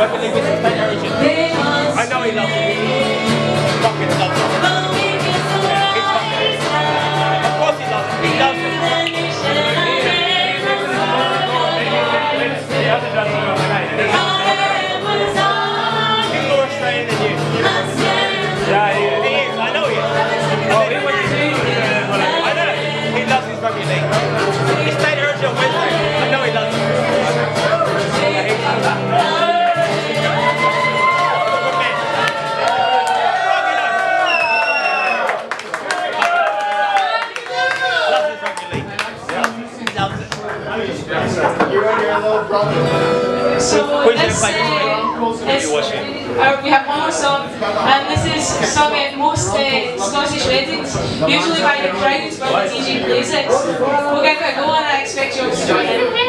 Rugby league with State Origin. I know he loves it. Fucking loves it. Yeah, he's fucking it. Of course he loves it. He loves it. He hasn't done well today. He's more Australian than you. Yeah, he is. I know he is. Oh, he went to see you. I know. He loves his rugby league. He's State Origin on Wednesday. I know he loves it. So we have one more song, and this is sung at most Scottish weddings, usually by the crowd, but the DJ plays it. We'll give it a go, and I expect you all to join in.